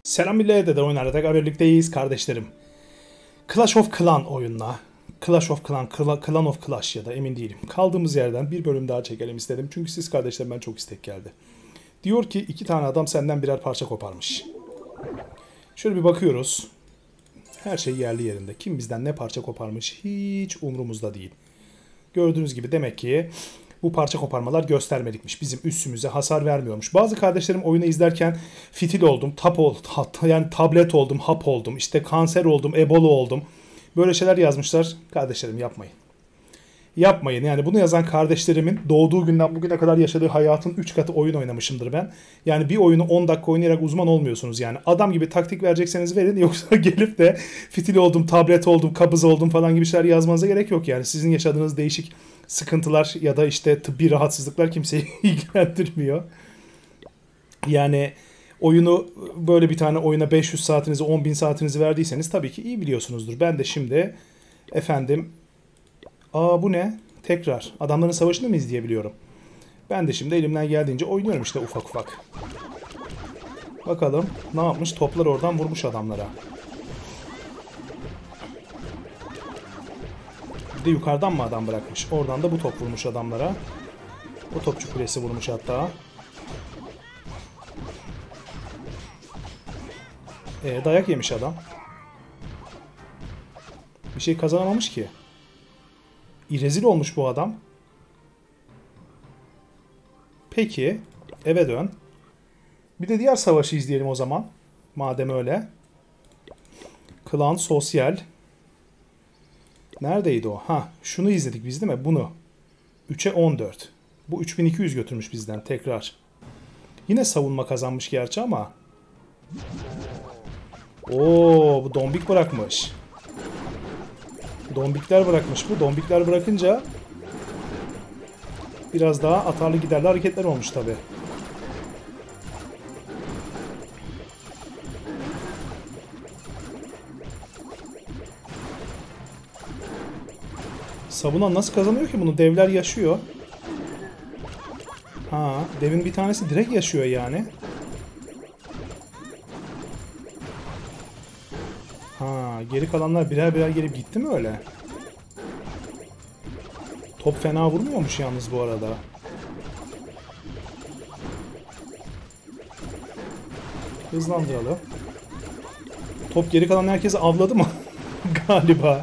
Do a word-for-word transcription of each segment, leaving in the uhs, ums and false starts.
Selam millet, de oyunlarda tekrar birlikteyiz kardeşlerim. Clash of Clan oyununa, Clash of Clan, Clan of Clash ya da emin değilim. Kaldığımız yerden bir bölüm daha çekelim istedim. Çünkü siz kardeşlerimden çok istek geldi. Diyor ki iki tane adam senden birer parça koparmış. Şöyle bir bakıyoruz. Her şey yerli yerinde. Kim bizden ne parça koparmış hiç umurumuzda değil. Gördüğünüz gibi demek ki bu parça koparmalar göstermelikmiş. Bizim üssümüze hasar vermiyormuş. Bazı kardeşlerim oyunu izlerken fitil oldum, tap oldum, yani tablet oldum, hap oldum, işte kanser oldum, ebola oldum. Böyle şeyler yazmışlar. Kardeşlerim yapmayın. Yapmayın. Yani bunu yazan kardeşlerimin doğduğu günden bugüne kadar yaşadığı hayatın üç katı oyun oynamışımdır ben. Yani bir oyunu on dakika oynayarak uzman olmuyorsunuz yani. Adam gibi taktik verecekseniz verin, yoksa gelip de fitil oldum, tablet oldum, kabız oldum falan gibi şeyler yazmanıza gerek yok yani. Sizin yaşadığınız değişik sıkıntılar ya da işte tıbbi rahatsızlıklar kimseyi ilgilendirmiyor. Yani oyunu böyle bir tane oyuna beş yüz saatinizi, on bin saatinizi verdiyseniz tabii ki iyi biliyorsunuzdur. Ben de şimdi efendim aa bu ne? Tekrar adamların savaşını mı izleyebiliyorum? Ben de şimdi elimden geldiğince oynuyorum işte ufak ufak. Bakalım ne yapmış? Toplar oradan vurmuş adamlara. Bir de yukarıdan mı adam bırakmış? Oradan da bu top vurmuş adamlara. O topçu kulesi vurmuş hatta. E, dayak yemiş adam. Bir şey kazanamamış ki. İrezil olmuş bu adam. Peki. Eve dön. Bir de diğer savaşı izleyelim o zaman. Madem öyle. Klan sosyal. Neredeydi o? Ha, şunu izledik biz değil mi? Bunu. üçe on dört. Bu üç bin iki yüz götürmüş bizden tekrar. Yine savunma kazanmış gerçi ama. Oo, bu dombik bırakmış. Dombikler bırakmış bu. Dombikler bırakınca biraz daha atarlı giderli hareketler olmuş tabi. Savunan nasıl kazanıyor ki bunu? Devler yaşıyor. Ha, devin bir tanesi direkt yaşıyor yani. Ha, geri kalanlar birer birer gelip gitti mi öyle? Top fena vurmuyormuş yalnız bu arada. Hızlandıralım. Top geri kalan herkesi avladı mı? Galiba.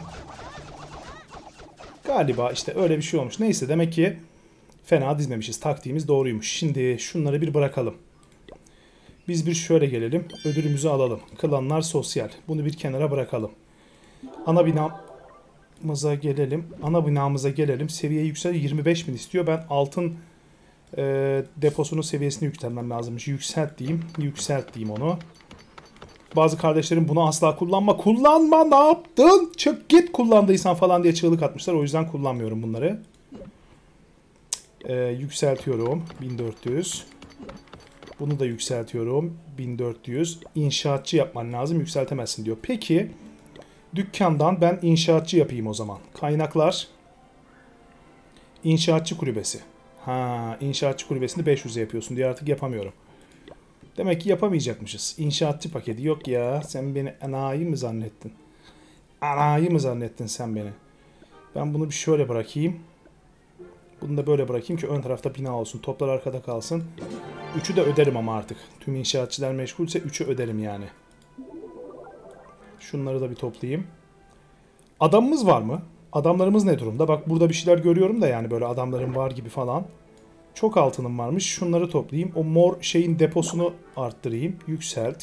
Galiba işte öyle bir şey olmuş. Neyse, demek ki fena dizmemişiz. Taktiğimiz doğruymuş. Şimdi şunları bir bırakalım. Biz bir şöyle gelelim. Ödülümüzü alalım. Klanlar sosyal. Bunu bir kenara bırakalım. Ana binamıza gelelim. Ana binamıza gelelim. Seviye yüksel yirmi beş bin istiyor. Ben altın e, deposunun seviyesini yükseltmem lazımmış. Yükselt diyeyim. Yükselt diyeyim onu. Bazı kardeşlerim bunu asla kullanma. Kullanma, ne yaptın? Çık git kullandıysan falan diye çığlık atmışlar. O yüzden kullanmıyorum bunları. Ee, yükseltiyorum. bin dört yüz. Bunu da yükseltiyorum. bin dört yüz. İnşaatçı yapman lazım. Yükseltemezsin diyor. Peki. Dükkandan ben inşaatçı yapayım o zaman. Kaynaklar. İnşaatçı kulübesi. Ha, inşaatçı kulübesini beş yüze yapıyorsun diye artık yapamıyorum. Demek ki yapamayacakmışız. İnşaatçı paketi yok ya. Sen beni enayi mi zannettin? Enayi mi zannettin sen beni? Ben bunu bir şöyle bırakayım. Bunu da böyle bırakayım ki ön tarafta bina olsun. Toplar arkada kalsın. üçü de öderim ama artık. Tüm inşaatçılar meşgulse üçü öderim yani. Şunları da bir toplayayım. Adamımız var mı? Adamlarımız ne durumda? Bak burada bir şeyler görüyorum da yani böyle adamlarım var gibi falan. Çok altınım varmış. Şunları toplayayım. O mor şeyin deposunu arttırayım. Yükselt.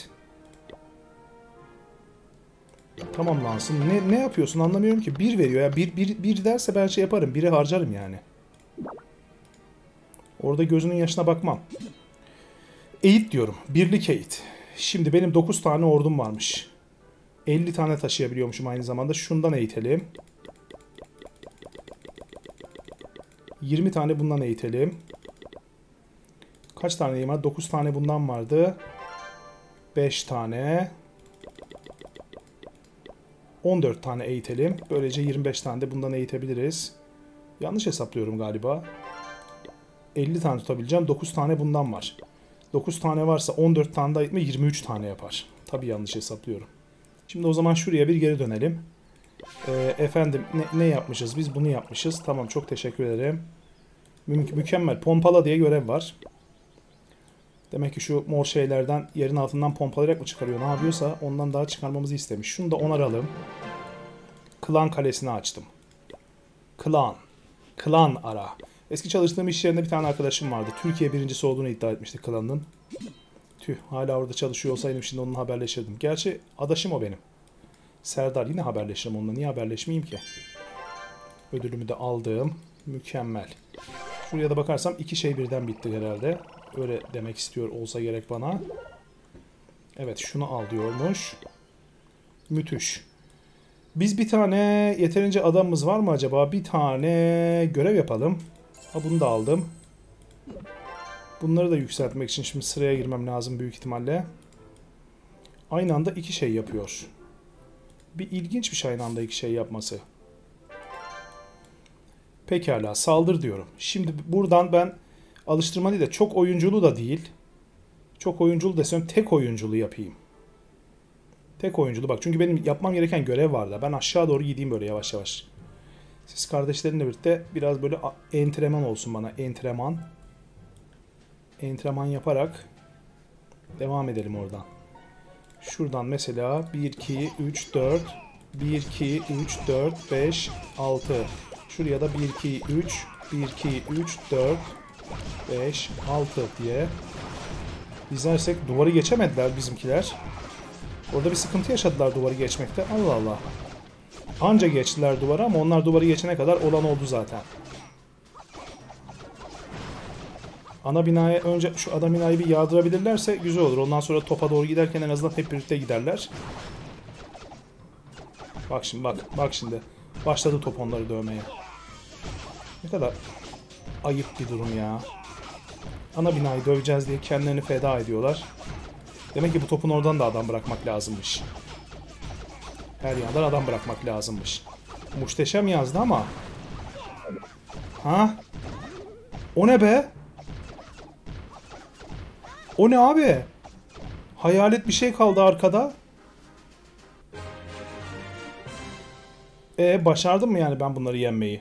Tamamlansın. Ne, ne yapıyorsun anlamıyorum ki. Bir veriyor ya. Bir, bir, bir derse ben şey yaparım. Biri harcarım yani. Orada gözünün yaşına bakmam. Eğit diyorum. Birlik eğit. Şimdi benim dokuz tane ordum varmış. elli tane taşıyabiliyormuşum aynı zamanda. Şundan eğitelim. yirmi tane bundan eğitelim. Kaç tane var? dokuz tane bundan vardı. beş tane. on dört tane eğitelim. Böylece yirmi beş tane de bundan eğitebiliriz. Yanlış hesaplıyorum galiba. elli tane tutabileceğim. dokuz tane bundan var. dokuz tane varsa on dört tane daha eğitme yirmi üç tane yapar. Tabii yanlış hesaplıyorum. Şimdi o zaman şuraya bir geri dönelim. Ee, efendim ne, ne yapmışız? Biz bunu yapmışız. Tamam, çok teşekkür ederim. Mü mükemmel. Pompala diye görev var. Demek ki şu mor şeylerden yerin altından pompalayarak mı çıkarıyor? Ne yapıyorsa ondan daha çıkarmamızı istemiş. Şunu da onaralım. Klan kalesini açtım. Klan. Klan ara. Eski çalıştığım iş yerinde bir tane arkadaşım vardı. Türkiye birincisi olduğunu iddia etmişti klanın. Tüh, hala orada çalışıyor olsaydım şimdi onunla haberleşirdim. Gerçi adaşım o benim. Serdar, yine haberleşirim onunla. Niye haberleşmeyeyim ki? Ödülümü de aldım. Mükemmel. Şuraya da bakarsam iki şey birden bitti herhalde. Öyle demek istiyor olsa gerek bana. Evet, şunu al diyormuş. Müthiş. Biz bir tane yeterince adamımız var mı acaba? Bir tane görev yapalım. Ha, bunu da aldım. Bunları da yükseltmek için şimdi sıraya girmem lazım büyük ihtimalle. Aynı anda iki şey yapıyor. Bir ilginç bir şey aynı anda iki şey yapması. Pekala, saldır diyorum. Şimdi buradan ben alıştırma değil de çok oyunculu da değil. Çok oyunculu desem tek oyunculu yapayım. Tek oyunculu bak, çünkü benim yapmam gereken görev var da. Ben aşağı doğru gideyim böyle yavaş yavaş. Siz kardeşlerinle birlikte biraz böyle antrenman olsun bana. Antrenman. Antrenman yaparak devam edelim oradan. Şuradan mesela bir, iki, üç, dört, bir, iki, üç, dört, beş, altı. Şuraya da bir, iki, üç, bir, iki, üç, dört, beş, altı diye dizersek duvarı geçemediler bizimkiler. Orada bir sıkıntı yaşadılar duvarı geçmekte. Allah Allah. Anca geçtiler duvarı ama onlar duvarı geçene kadar olan oldu zaten. Ana binaya önce şu ana binayı bir yağdırabilirlerse güzel olur. Ondan sonra topa doğru giderken en azından hep birlikte giderler. Bak şimdi bak. Bak şimdi. Başladı top onları dövmeye. Ne kadar ayıp bir durum ya. Ana binayı döveceğiz diye kendilerini feda ediyorlar. Demek ki bu topun oradan da adam bırakmak lazımmış. Her yandan adam bırakmak lazımmış. Muhteşem yazdı ama. Ha? O ne be? O ne abi? Hayalet bir şey kaldı arkada. E başardım mı yani ben bunları yenmeyi?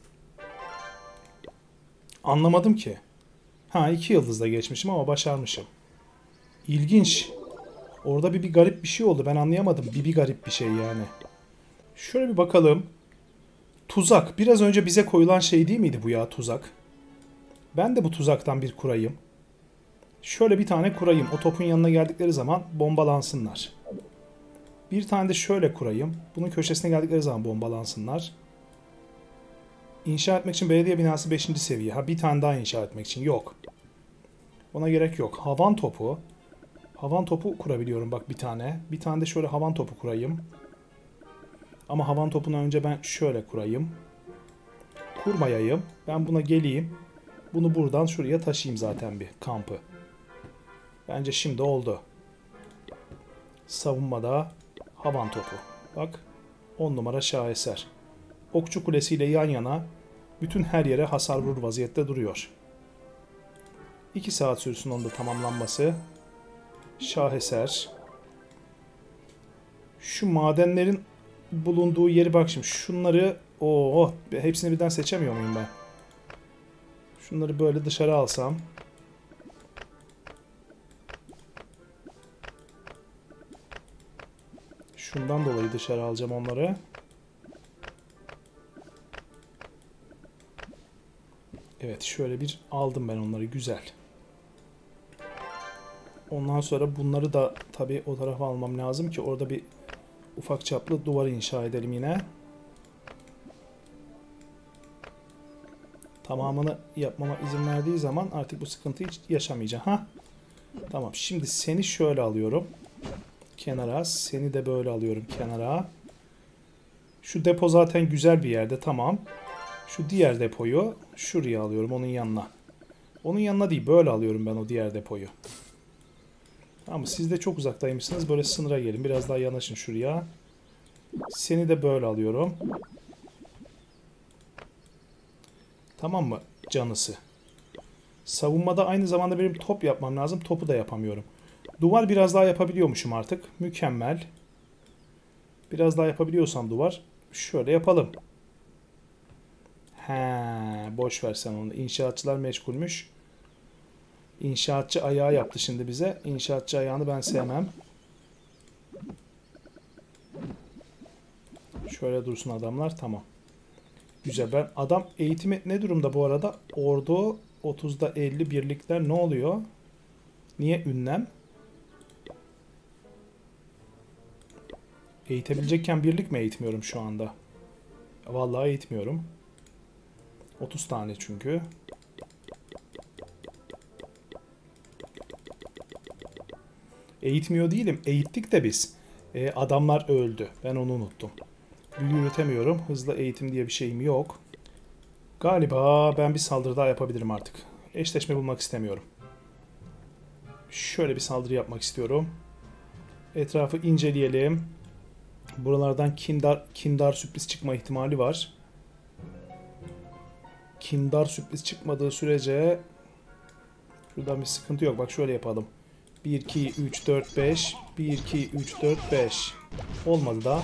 Anlamadım ki. Ha, iki yıldızla geçmişim ama başarmışım. İlginç. Orada bir, bir garip bir şey oldu. Ben anlayamadım. Bir, bir garip bir şey yani. Şöyle bir bakalım. Tuzak. Biraz önce bize koyulan şey değil miydi bu ya, tuzak? Ben de bu tuzaktan bir kurayım. Şöyle bir tane kurayım. O topun yanına geldikleri zaman bombalansınlar. Bir tane de şöyle kurayım. Bunun köşesine geldikleri zaman bombalansınlar. İnşa etmek için belediye binası beşinci seviye. Ha, bir tane daha inşa etmek için. Yok. Ona gerek yok. Havan topu. Havan topu kurabiliyorum bak bir tane. Bir tane de şöyle havan topu kurayım. Ama havan topunu önce ben şöyle kurayım. Kurmayayım. Ben buna geleyim. Bunu buradan şuraya taşıyayım zaten bir kampı. Bence şimdi oldu. Savunmada havan topu. Bak on numara şaheser. Okçu kulesiyle yan yana bütün her yere hasar vurur vaziyette duruyor. iki saat sürsün onun da tamamlanması. Şaheser. Şu madenlerin bulunduğu yeri bak şimdi. Şunları oh, hepsini birden seçemiyor muyum ben? Şunları böyle dışarı alsam. Şundan dolayı dışarı alacağım onları. Evet, şöyle bir aldım ben onları, güzel. Ondan sonra bunları da tabii o tarafa almam lazım ki orada bir ufak çaplı duvar inşa edelim yine. Tamamını yapmama izin verdiği zaman artık bu sıkıntıyı hiç yaşamayacağım. Ha? Tamam, şimdi seni şöyle alıyorum. Kenara. Seni de böyle alıyorum kenara. Şu depo zaten güzel bir yerde, tamam. Şu diğer depoyu şuraya alıyorum, onun yanına. Onun yanına değil, böyle alıyorum ben o diğer depoyu. Ama siz de çok uzaktaymışsınız. Böyle sınıra gelin. Biraz daha yanaşın şuraya. Seni de böyle alıyorum. Tamam mı canısı? Savunmada aynı zamanda benim top yapmam lazım. Topu da yapamıyorum. Duvar biraz daha yapabiliyormuşum artık. Mükemmel. Biraz daha yapabiliyorsam duvar. Şöyle yapalım. He, boş ver sen onu. İnşaatçılar meşgulmüş. İnşaatçı ayağı yaptı şimdi bize. İnşaatçı ayağını ben sevmem. Şöyle dursun adamlar. Tamam. Güzel. Ben adam eğitimi ne durumda bu arada? Ordu otuzda elli birlikler ne oluyor? Niye ünlem? Eğitebilecekken birlik mi eğitmiyorum şu anda? Vallahi eğitmiyorum. otuz tane çünkü. Eğitmiyor değilim. Eğittik de biz. E, adamlar öldü. Ben onu unuttum. Büyü yürütemiyorum. Hızlı eğitim diye bir şeyim yok. Galiba ben bir saldırı daha yapabilirim artık. Eşleşme bulmak istemiyorum. Şöyle bir saldırı yapmak istiyorum. Etrafı inceleyelim. Buralardan kindar, kindar sürpriz çıkma ihtimali var. Kindar sürpriz çıkmadığı sürece şuradan bir sıkıntı yok. Bak şöyle yapalım. bir, iki, üç, dört, beş. bir, iki, üç, dört, beş. Olmadı da.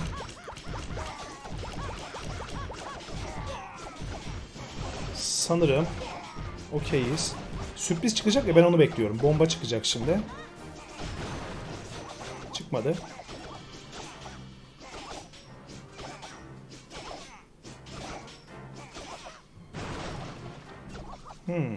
Sanırım okeyiz. Sürpriz çıkacak ya, ben onu bekliyorum. Bomba çıkacak şimdi. Çıkmadı. Hmm.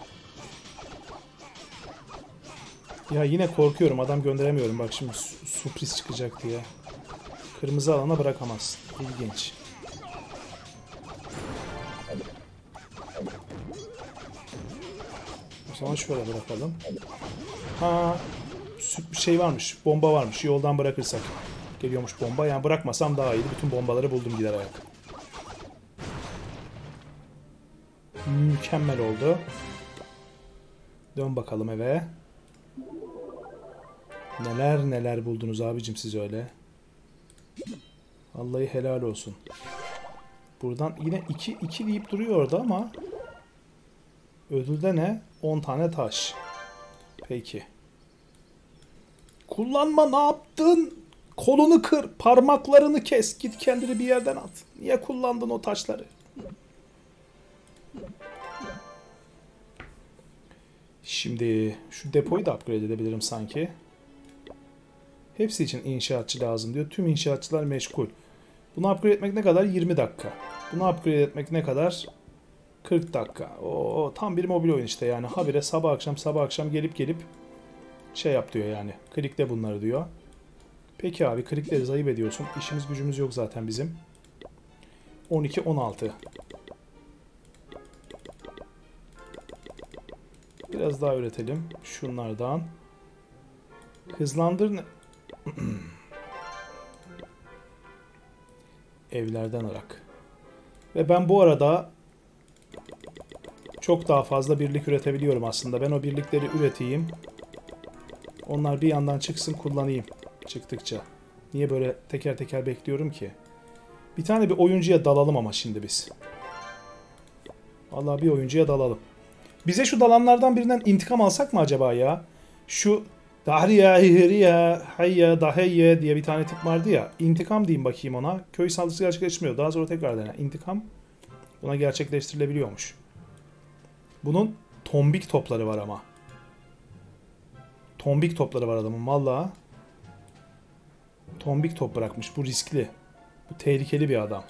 Ya yine korkuyorum. Adam gönderemiyorum. Bak şimdi sürpriz çıkacak diye. Kırmızı alana bırakamaz. İlginç. O zaman şöyle bırakalım. Ha, bir şey varmış. Bomba varmış. Yoldan bırakırsak geliyormuş bomba. Yani bırakmasam daha iyiydi. Bütün bombaları buldum gider ayak. Mükemmel oldu. Dön bakalım eve. Neler neler buldunuz abicim siz öyle. Vallahi helal olsun. Buradan yine iki iki deyip duruyor orada ama ödülde ne? on tane taş. Peki. Kullanma, ne yaptın? Kolunu kır, parmaklarını kes, git kendini bir yerden at. Niye kullandın o taşları? Şimdi şu depoyu da upgrade edebilirim sanki. Hepsi için inşaatçı lazım diyor. Tüm inşaatçılar meşgul. Bunu upgrade etmek ne kadar? yirmi dakika. Bunu upgrade etmek ne kadar? kırk dakika. Oo, tam bir mobil oyun işte yani. Habire sabah akşam sabah akşam gelip gelip şey yap diyor yani. Klikle bunları diyor. Peki abi, klikleri ayıp ediyorsun. İşimiz gücümüz yok zaten bizim. on iki on altı. Biraz daha üretelim. Şunlardan. Hızlandır. Evlerden Irak. Ve ben bu arada çok daha fazla birlik üretebiliyorum aslında. Ben o birlikleri üreteyim. Onlar bir yandan çıksın, kullanayım çıktıkça. Niye böyle teker teker bekliyorum ki? Bir tane bir oyuncuya dalalım ama şimdi biz. Vallahi bir oyuncuya dalalım. Bize şu dalanlardan birinden intikam alsak mı acaba ya? Şu Dahriya, Hiriya, Hayya, Daheyye diye bir tane tip vardı ya. İntikam diyeyim bakayım ona. Köy saldırısı gerçekleşmiyor. Daha sonra tekrar dene. İntikam buna gerçekleştirilebiliyormuş. Bunun tombik topları var ama. Tombik topları var adamın valla. Tombik top bırakmış. Bu riskli. Bu tehlikeli bir adam.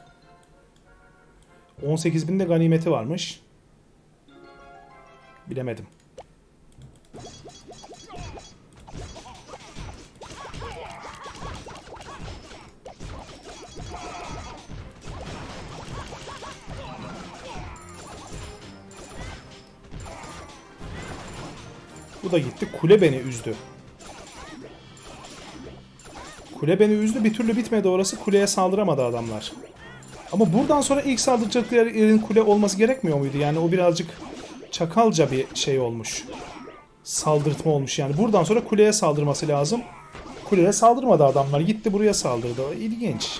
on sekiz bin de ganimeti varmış. Bilemedim. Bu da gitti. Kule beni üzdü. Kule beni üzdü. Bir türlü bitmedi orası. Kuleye saldıramadı adamlar. Ama buradan sonra ilk saldıracakları yerin kule olması gerekmiyor muydu? Yani o birazcık çakalca bir şey olmuş. Saldırtma olmuş yani. Buradan sonra kuleye saldırması lazım. Kuleye saldırmadı adamlar. Gitti buraya saldırdı. İlginç.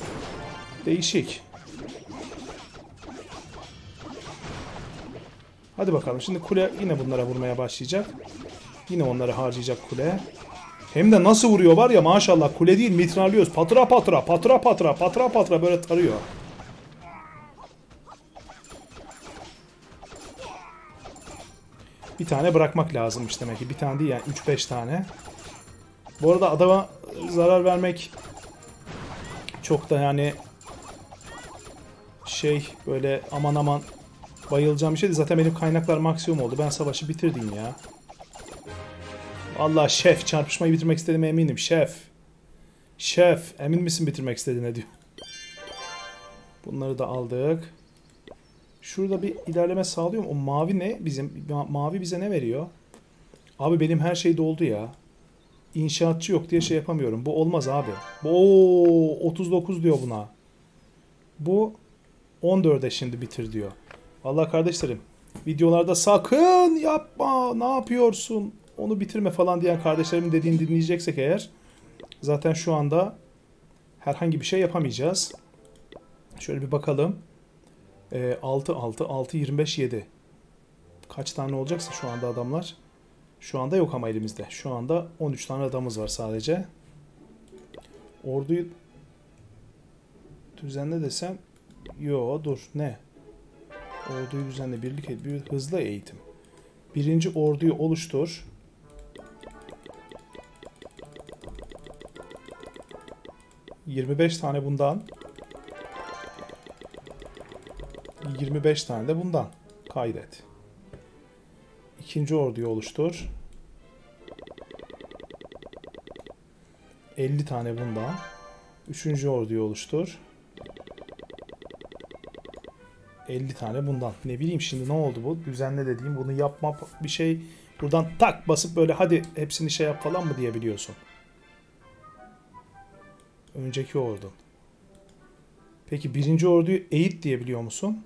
Değişik. Hadi bakalım. Şimdi kule yine bunlara vurmaya başlayacak. Yine onları harcayacak kule. Hem de nasıl vuruyor var ya maşallah. Kule değil mitralıyoruz. Patra patra patra patra patra patra böyle tarıyor. Bir tane bırakmak lazımmış demek ki. Bir tane değil yani üç beş tane. Bu arada adama zarar vermek çok da yani şey böyle aman aman bayılacağım bir şeydi. Zaten benim kaynaklar maksimum oldu. Ben savaşı bitirdim ya. Allah şef çarpışmayı bitirmek istediğime eminim. Şef. Şef emin misin bitirmek istediğine diyor. Bunları da aldık. Şurada bir ilerleme sağlıyor mu? O mavi ne? Bizim ma mavi bize ne veriyor? Abi benim her şey doldu ya. İnşaatçı yok diye şey yapamıyorum. Bu olmaz abi. Oo otuz dokuz diyor buna. Bu on dörde şimdi bitir diyor. Vallahi kardeşlerim videolarda sakın yapma ne yapıyorsun onu bitirme falan diyen kardeşlerimin dediğini dinleyeceksek eğer zaten şu anda herhangi bir şey yapamayacağız. Şöyle bir bakalım. E, altı altı altı yirmi beş yedi. Kaç tane olacaksa şu anda adamlar. Şu anda yok ama elimizde. Şu anda on üç tane adamımız var sadece. Orduyu düzenle desem yo dur ne? Orduyu düzenle birlik et. Bir hızlı eğitim. Birinci orduyu oluştur. yirmi beş tane bundan. yirmi beş tane de bundan. Kaydet. İkinci orduyu oluştur. elli tane bundan. Üçüncü orduyu oluştur. elli tane bundan. Ne bileyim şimdi ne oldu bu? Düzenle dediğim bunu yapma bir şey. Buradan tak basıp böyle hadi hepsini şey yap falan mı diyebiliyorsun. Önceki ordu. Peki birinci orduyu eğit diyebiliyor musun?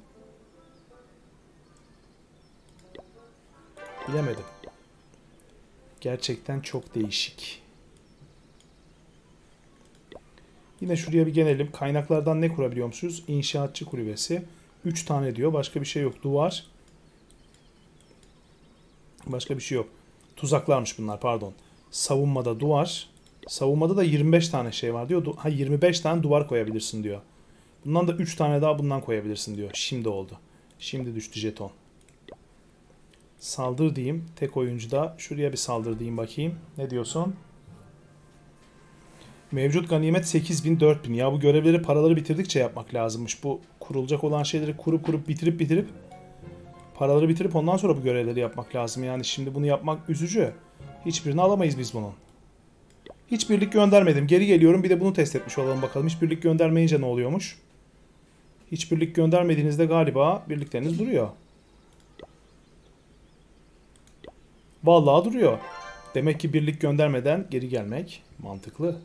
Bilemedim. Gerçekten çok değişik. Yine şuraya bir gelelim. Kaynaklardan ne kurabiliyor musunuz? İnşaatçı kulübesi. üç tane diyor. Başka bir şey yok. Duvar. Başka bir şey yok. Tuzaklarmış bunlar pardon. Savunmada duvar. Savunmada da yirmi beş tane şey var diyor. Ha yirmi beş tane duvar koyabilirsin diyor. Bundan da üç tane daha bundan koyabilirsin diyor. Şimdi oldu. Şimdi düştü jeton. Saldır diyeyim. Tek oyuncuda. Şuraya bir saldır diyeyim bakayım. Ne diyorsun? Mevcut ganimet sekiz bin dört bin. Ya bu görevleri paraları bitirdikçe yapmak lazımmış. Bu kurulacak olan şeyleri kurup kurup bitirip bitirip paraları bitirip ondan sonra bu görevleri yapmak lazım. Yani şimdi bunu yapmak üzücü. Hiçbirini alamayız biz bunun. Hiç birlik göndermedim. Geri geliyorum bir de bunu test etmiş olalım bakalım. Hiç birlik göndermeyince ne oluyormuş? Hiç birlik göndermediğinizde galiba birlikleriniz duruyor. Vallahi duruyor. Demek ki birlik göndermeden geri gelmek mantıklı.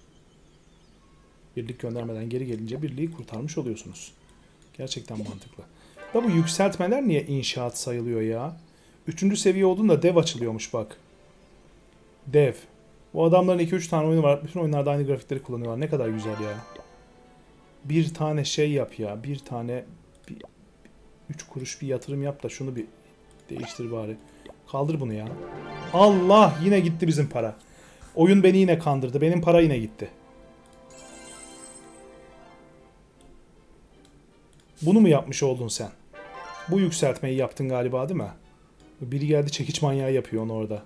Birlik göndermeden geri gelince birliği kurtarmış oluyorsunuz. Gerçekten mantıklı. Da bu yükseltmeler niye inşaat sayılıyor ya? Üçüncü seviye olduğunda dev açılıyormuş bak. Dev. Bu adamların iki üç tane oyunu var. Bütün oyunlarda aynı grafikleri kullanıyorlar. Ne kadar güzel ya. Bir tane şey yap ya. Bir tane bir, üç kuruş bir yatırım yap da şunu bir değiştir bari. Kaldır bunu ya. Allah yine gitti bizim para. Oyun beni yine kandırdı. Benim para yine gitti. Bunu mu yapmış oldun sen? Bu yükseltmeyi yaptın galiba değil mi? Biri geldi çekiç manyağı yapıyor onu orada.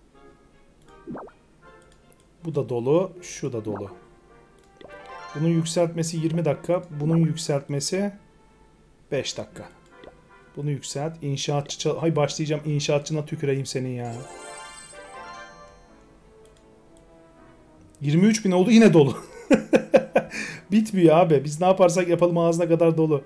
Bu da dolu. Şu da dolu. Bunun yükseltmesi yirmi dakika. Bunun yükseltmesi beş dakika. Bunu yükselt. İnşaatçı... Hay başlayacağım inşaatçına tüküreyim senin ya. yirmi üç bin oldu yine dolu. Bitmiyor abi. Biz ne yaparsak yapalım ağzına kadar dolu.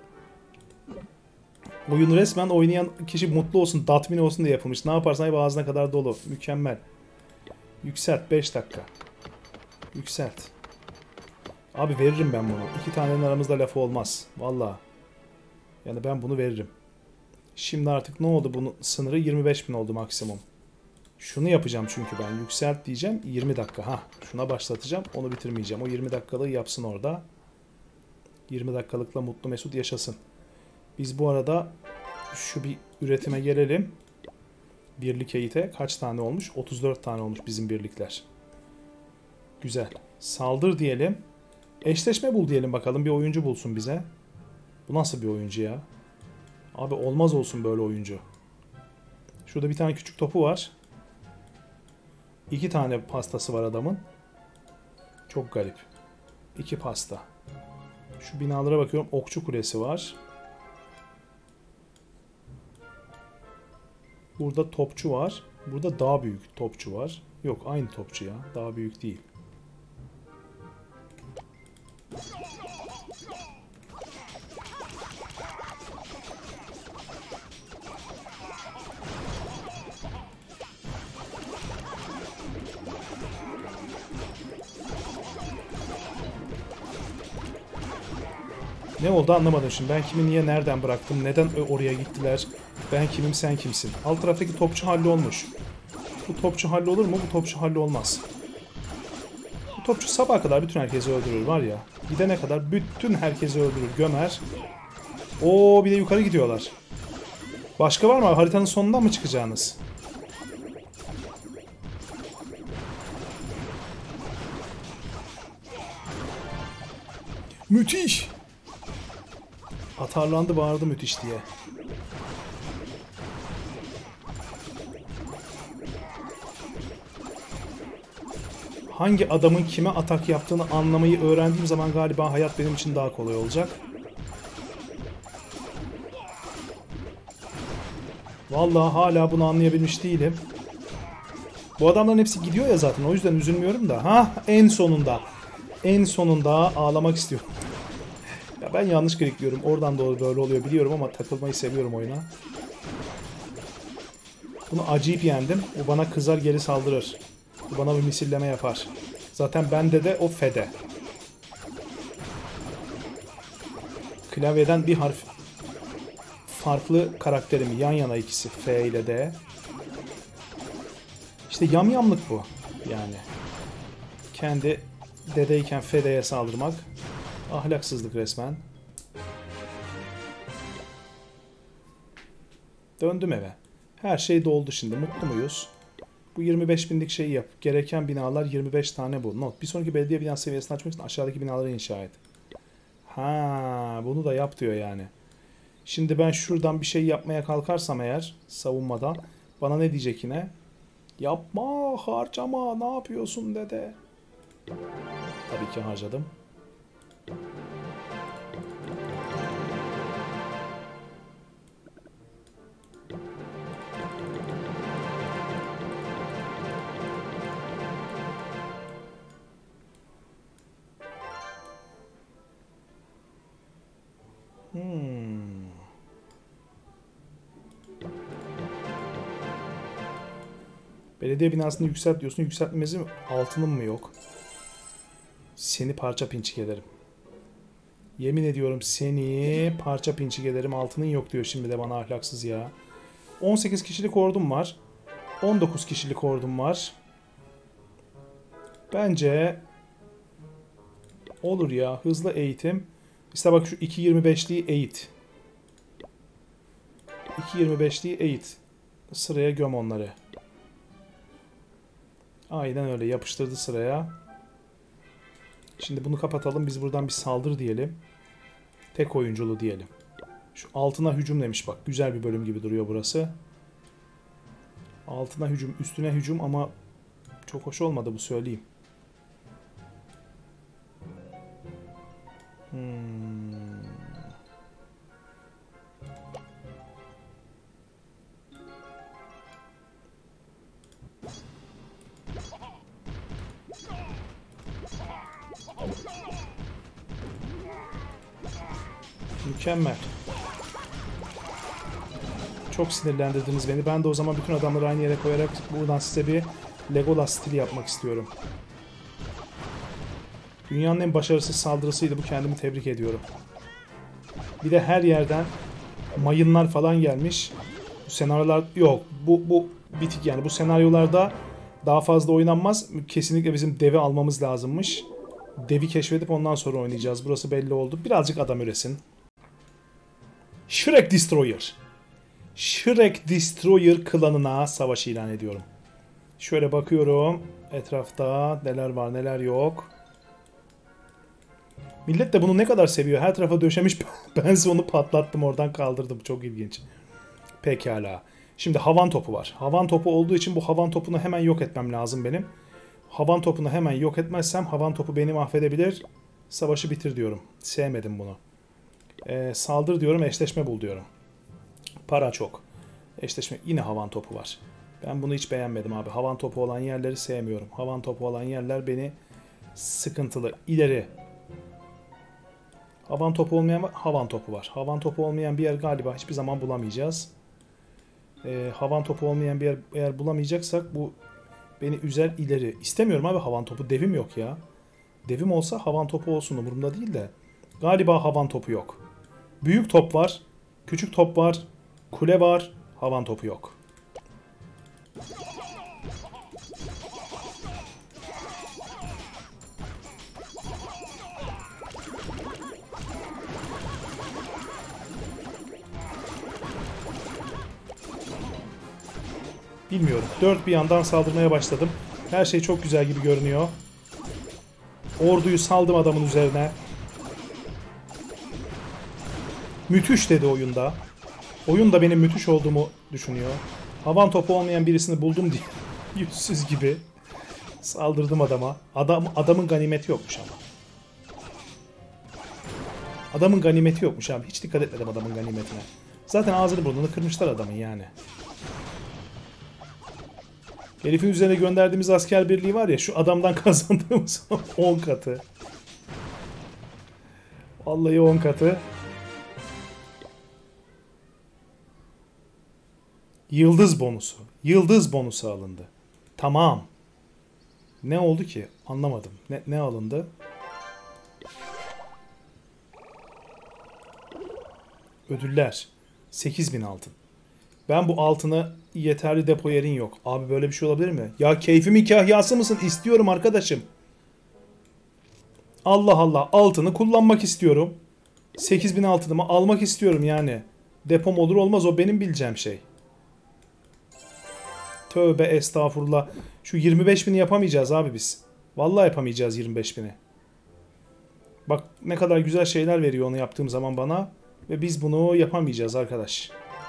Oyun resmen oynayan kişi mutlu olsun, tatmin olsun diye yapılmış. Ne yaparsan hep ağzına kadar dolu. Mükemmel. Yükselt beş dakika. Yükselt. Abi veririm ben bunu. İki tanenin aramızda lafı olmaz. Valla. Yani ben bunu veririm. Şimdi artık ne oldu? Bunun sınırı yirmi beş bin oldu maksimum. Şunu yapacağım çünkü ben. Yükselt diyeceğim. yirmi dakika. Ha, şuna başlatacağım. Onu bitirmeyeceğim. O yirmi dakikalığı yapsın orada. yirmi dakikalıkla mutlu mesut yaşasın. Biz bu arada Şu bir üretime gelelim. Birlik eğite kaç tane olmuş? otuz dört tane olmuş bizim birlikler. Güzel. Saldır diyelim. Eşleşme bul diyelim bakalım. Bir oyuncu bulsun bize. Bu nasıl bir oyuncu ya? Abi olmaz olsun böyle oyuncu. Şurada bir tane küçük topu var. İki tane pastası var adamın. Çok garip. İki pasta. Şu binalara bakıyorum. Okçu kulesi var. Burada topçu var. Burada daha büyük topçu var. Yok aynı topçu ya. Daha büyük değil. Ne oldu anlamadım şimdi. Ben kimi niye nereden bıraktım? Neden oraya gittiler? Ben kimim sen kimsin? Alt taraftaki topçu hallolmuş. Bu topçu hallolur mu? Bu topçu hallolmaz. Bu topçu sabaha kadar bütün herkesi öldürür var ya. Gidene kadar bütün herkesi öldürür. Gömer. Oo bir de yukarı gidiyorlar. Başka var mı? Haritanın sonundan mı çıkacağınız? Müthiş! Atarlandı bağırdı müthiş diye. Hangi adamın kime atak yaptığını anlamayı öğrendiğim zaman galiba hayat benim için daha kolay olacak. Vallahi hala bunu anlayabilmiş değilim. Bu adamların hepsi gidiyor ya zaten, o yüzden üzülmüyorum da. Ha en sonunda. En sonunda ağlamak istiyorum. Ya ben yanlış klikliyorum. Oradan doğru böyle oluyor biliyorum ama takılmayı seviyorum oyuna. Bunu acayip yendim. O bana kızar geri saldırır. Bu bana bir misilleme yapar. Zaten bende de o fede. Klavyeden bir harf farklı karakterimi yan yana ikisi. F ile D. İşte yamyamlık bu. Yani. Kendi dedeyken Fede'ye saldırmak. Ahlaksızlık resmen. Döndüm eve. Her şey doldu şimdi. Mutlu muyuz? Bu yirmi beş binlik şeyi yap. Gereken binalar yirmi beş tane bu. Not. Bir sonraki belediye binası seviyesini açmak için aşağıdaki binaları inşa et. Ha, bunu da yap diyor yani. Şimdi ben şuradan bir şey yapmaya kalkarsam eğer savunmadan bana ne diyecek yine? Yapma, harcama, ne yapıyorsun dede? Tabii ki harcadım. Hmm. Belediye binasını yükselt diyorsun. Yükseltmesi altının mı yok? Seni parça pinçik ederim. Yemin ediyorum seni parça pinçik ederim. Altının yok diyor şimdi de bana, ahlaksız ya. on sekiz kişilik ordum var. on dokuz kişilik ordum var. Bence olur ya. Hızlı eğitim. İşte bak şu iki yirmi beşliği eğit. iki yirmi beşliği eğit. Sıraya göm onları. Aynen öyle. Yapıştırdı sıraya. Şimdi bunu kapatalım. Biz buradan bir saldır diyelim. Tek oyunculu diyelim. Şu altına hücum demiş bak. Güzel bir bölüm gibi duruyor burası. Altına hücum, üstüne hücum ama çok hoş olmadı bu, söyleyeyim. Hmm. Mükemmel. Çok sinirlendirdiniz beni. Ben de o zaman bütün adamları aynı yere koyarak buradan size bir Legolas stili yapmak istiyorum. Dünyanın en başarısız saldırısıydı bu. Kendimi tebrik ediyorum. Bir de her yerden mayınlar falan gelmiş. Bu senaryolar yok. Bu, bu bitik yani. Bu senaryolarda daha fazla oynanmaz. Kesinlikle bizim devi almamız lazımmış. Devi keşfedip ondan sonra oynayacağız. Burası belli oldu. Birazcık adam üresin. Shrek Destroyer. Shrek Destroyer klanına savaş ilan ediyorum. Şöyle bakıyorum etrafta neler var neler yok. Millet de bunu ne kadar seviyor. Her tarafa döşemiş. Bense onu patlattım oradan kaldırdım. Çok ilginç. Pekala. Şimdi havan topu var. Havan topu olduğu için bu havan topunu hemen yok etmem lazım benim. Havan topunu hemen yok etmezsem havan topu beni mahvedebilir. Savaşı bitir diyorum. Sevmedim bunu. Ee, saldır diyorum, eşleşme bul diyorum. Para çok. Eşleşme, yine havan topu var. Ben bunu hiç beğenmedim abi. Havan topu olan yerleri sevmiyorum. Havan topu olan yerler beni sıkıntılı. İleri. Havan topu olmayan var. Havan topu var. Havan topu olmayan bir yer galiba hiçbir zaman bulamayacağız. Ee, havan topu olmayan bir yer eğer bulamayacaksak bu beni üzer, ileri. İstemiyorum abi havan topu. Devim yok ya. Devim olsa havan topu olsun, umurumda değil de. Galiba havan topu yok. Büyük top var. Küçük top var. Kule var. Havan topu yok. Bilmiyorum. Dört bir yandan saldırmaya başladım. Her şey çok güzel gibi görünüyor. Orduyu saldım adamın üzerine. Müthiş dedi oyunda. Oyun da benim müthiş olduğumu düşünüyor. Havan topu olmayan birisini buldum diye yüzsüz gibi saldırdım adama. Adam adamın ganimeti yokmuş ama. Adamın ganimeti yokmuş abi. Hiç dikkat etmedim adamın ganimetine. Zaten ağzını burnunu kırmışlar adamın yani. Herifin üzerine gönderdiğimiz asker birliği var ya, şu adamdan kazandığımız on katı. Vallahi on katı. Yıldız bonusu. Yıldız bonusu alındı. Tamam. Ne oldu ki? Anlamadım. Ne, ne alındı? Ödüller. sekiz bin altın. Ben bu altını yeterli depo yerin yok. Abi böyle bir şey olabilir mi? Ya keyfimin kahyası mısın? İstiyorum arkadaşım. Allah Allah. Altını kullanmak istiyorum. sekiz bin altınımı almak istiyorum yani. Depom olur olmaz o benim bileceğim şey. Tövbe estağfurullah. Şu yirmi beş bini yapamayacağız abi biz. Vallahi yapamayacağız yirmi beş bini. Bak ne kadar güzel şeyler veriyor onu yaptığım zaman bana. Ve biz bunu yapamayacağız arkadaş.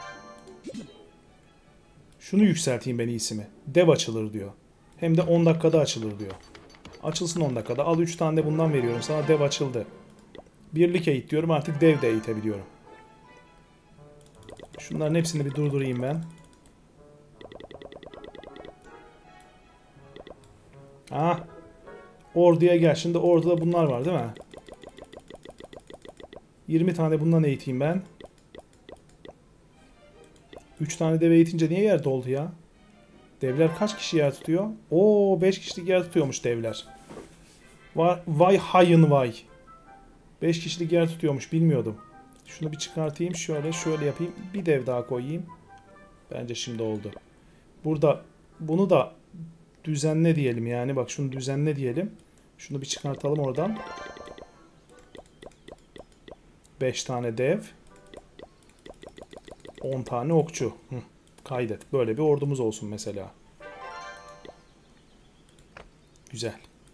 Şunu yükselteyim ben iyisi mi? Dev açılır diyor. Hem de on dakikada açılır diyor. Açılsın on dakikada. Al üç tane de bundan veriyorum. Sana dev açıldı. Birlik eğit diyorum, artık dev de eğitebiliyorum. Şunların hepsini bir durdurayım ben. Ah. Orduya gel. Şimdi orduda bunlar var değil mi? yirmi tane bundan eğiteyim ben. üç tane dev eğitince niye yer doldu ya? Devler kaç kişi yer tutuyor? Oo, beş kişilik yer tutuyormuş devler. Vay, vay hayın vay. beş kişilik yer tutuyormuş, bilmiyordum. Şunu bir çıkartayım, şöyle şöyle yapayım. Bir dev daha koyayım. Bence şimdi oldu. Burada bunu da düzenle diyelim yani. Bak şunu düzenle diyelim. Şunu bir çıkartalım oradan. beş tane dev. on tane okçu. Hı, kaydet. Böyle bir ordumuz olsun mesela. Güzel.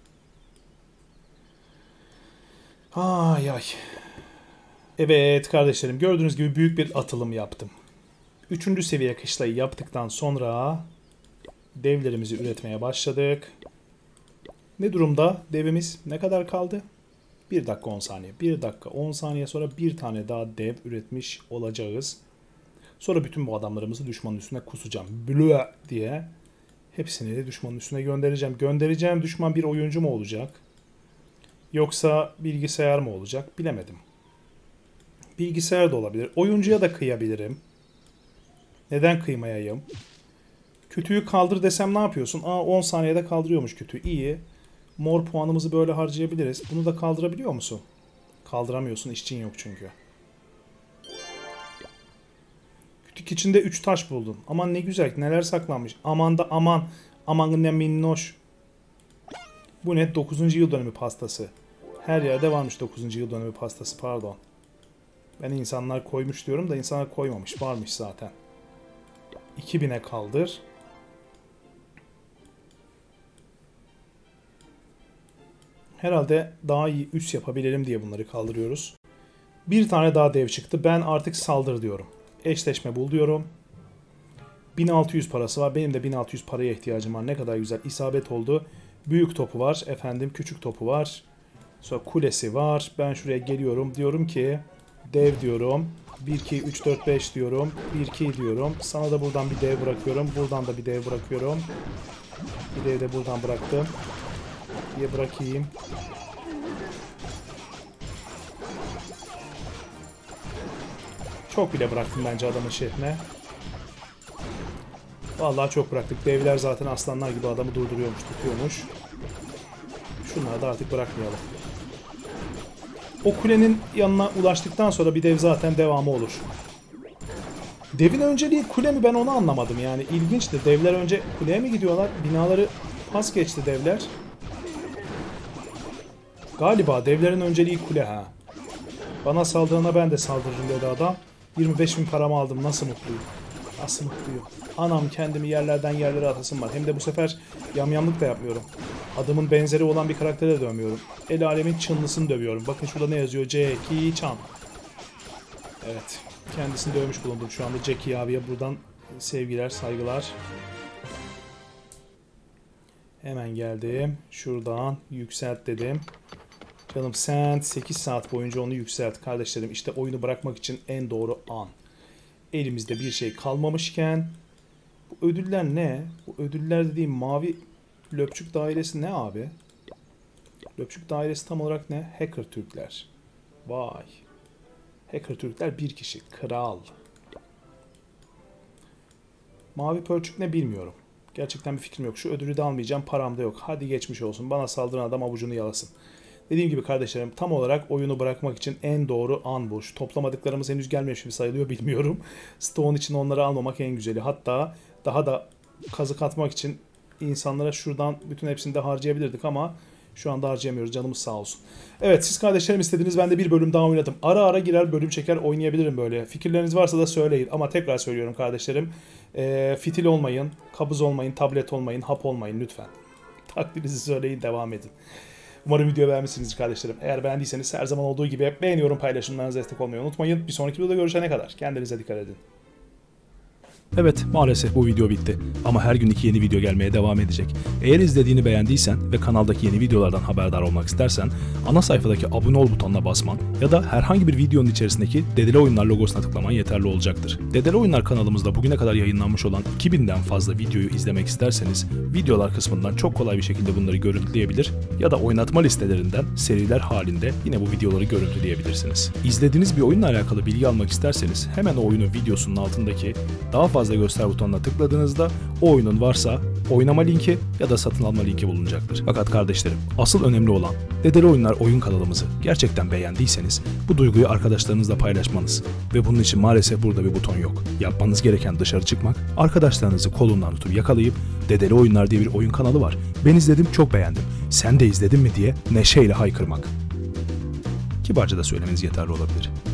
Ay ay. Evet kardeşlerim, gördüğünüz gibi büyük bir atılım yaptım. Üçüncü seviye kışlayı yaptıktan sonra devlerimizi üretmeye başladık. Ne durumda devimiz? Ne kadar kaldı? bir dakika on saniye. bir dakika on saniye sonra bir tane daha dev üretmiş olacağız. Sonra bütün bu adamlarımızı düşmanın üstüne kusacağım. Blue diye. Hepsini de düşmanın üstüne göndereceğim. Göndereceğim düşman bir oyuncu mu olacak? Yoksa bilgisayar mı olacak? Bilemedim. Bilgisayar da olabilir. Oyuncuya da kıyabilirim. Neden kıymayayım? Kütüğü kaldır desem ne yapıyorsun? Aa, on saniyede kaldırıyormuş kütüğü. İyi. Mor puanımızı böyle harcayabiliriz. Bunu da kaldırabiliyor musun? Kaldıramıyorsun. İşçin yok çünkü. Kütük içinde üç taş buldun. Aman ne güzel. Neler saklanmış. Aman da aman. Aman ne minnoş. Bu ne? dokuzuncu yıl dönümü pastası. Her yerde varmış dokuzuncu yıl dönümü pastası. Pardon. Ben insanlar koymuş diyorum da insanlar koymamış. Varmış zaten. iki bine kaldır. Herhalde daha iyi üs yapabilelim diye bunları kaldırıyoruz. Bir tane daha dev çıktı. Ben artık saldır diyorum. Eşleşme bul diyorum. bin altı yüz parası var. Benim de bin altı yüz paraya ihtiyacım var. Ne kadar güzel. İsabet oldu. Büyük topu var. Efendim küçük topu var. Sonra kulesi var. Ben şuraya geliyorum. Diyorum ki dev diyorum. bir, iki, üç, dört, beş diyorum. bir, iki diyorum. Sana da buradan bir dev bırakıyorum. Buradan da bir dev bırakıyorum. Bir dev de buradan bıraktım. Diye bırakayım. Çok bile bıraktım bence adamın şehrine. Vallahi çok bıraktık. Devler zaten aslanlar gibi adamı durduruyormuş, tutuyormuş. Şunları da artık bırakmayalım. O kulenin yanına ulaştıktan sonra bir dev zaten devamı olur. Devin önceliği kule mi, ben onu anlamadım yani. İlginçti. Devler önce kuleye mi gidiyorlar? Binaları pas geçti devler. Galiba devlerin önceliği kule ha. Bana saldırına ben de saldırırım dedi adam. yirmi beş bin paramı aldım. Nasıl mutluyum. Nasıl mutluyum. Anam, kendimi yerlerden yerlere atasım var. Hem de bu sefer yamyamlık da yapmıyorum. Adımın benzeri olan bir karaktere de dövmüyorum. El alemin çınlısını dövüyorum. Bakın şurada ne yazıyor? Jackie Chan. Evet. Kendisini dövmüş bulundum şu anda. Jackie abiye buradan sevgiler, saygılar. Hemen geldim. Şuradan yükselt dedim. Canım sen sekiz saat boyunca onu yükselt kardeşlerim. İşte oyunu bırakmak için en doğru an. Elimizde bir şey kalmamışken. Bu ödüller ne? Bu ödüller dediğim mavi löpçük dairesi ne abi? Löpçük dairesi tam olarak ne? Hacker Türkler. Vay. Hacker Türkler bir kişi. Kral. Mavi pörçük ne bilmiyorum. Gerçekten bir fikrim yok. Şu ödülü de almayacağım. Param da yok. Hadi geçmiş olsun. Bana saldıran adam avucunu yalasın. Dediğim gibi kardeşlerim, tam olarak oyunu bırakmak için en doğru an bu. Şu toplamadıklarımız henüz gelmemiş gibi sayılıyor, bilmiyorum. Stone için onları almamak en güzeli. Hatta daha da kazık atmak için insanlara şuradan bütün hepsini de harcayabilirdik ama şu anda harcayamıyoruz. Canımız sağ olsun. Evet, siz kardeşlerim istediniz, ben de bir bölüm daha oynadım. Ara ara girer bölüm çeker oynayabilirim böyle. Fikirleriniz varsa da söyleyin. Ama tekrar söylüyorum kardeşlerim. E, fitil olmayın, kabız olmayın, tablet olmayın, hap olmayın lütfen. Takdirinizi söyleyin, devam edin. Umarım videoyu beğenmişsinizdir kardeşlerim. Eğer beğendiyseniz her zaman olduğu gibi beğeniyorum, paylaşımlarınızı destek olmayı unutmayın. Bir sonraki videoda görüşene kadar kendinize dikkat edin. Evet, maalesef bu video bitti. Ama her gün iki yeni video gelmeye devam edecek. Eğer izlediğini beğendiysen ve kanaldaki yeni videolardan haberdar olmak istersen ana sayfadaki abone ol butonuna basman ya da herhangi bir videonun içerisindeki Dedele Oyunlar logosuna tıklaman yeterli olacaktır. Dedele Oyunlar kanalımızda bugüne kadar yayınlanmış olan iki binden fazla videoyu izlemek isterseniz videolar kısmından çok kolay bir şekilde bunları görüntüleyebilir ya da oynatma listelerinden seriler halinde yine bu videoları görüntüleyebilirsiniz. İzlediğiniz bir oyunla alakalı bilgi almak isterseniz hemen o oyunun videosunun altındaki daha fazla fazla göster butonuna tıkladığınızda o oyunun varsa oynama linki ya da satın alma linki bulunacaktır. Fakat kardeşlerim, asıl önemli olan Dedele Oyunlar oyun kanalımızı gerçekten beğendiyseniz bu duyguyu arkadaşlarınızla paylaşmanız ve bunun için maalesef burada bir buton yok. Yapmanız gereken dışarı çıkmak, arkadaşlarınızı kolundan tutup yakalayıp Dedele Oyunlar diye bir oyun kanalı var. Ben izledim, çok beğendim. Sen de izledin mi diye neşeyle haykırmak. Kibarca da söylemeniz yeterli olabilir.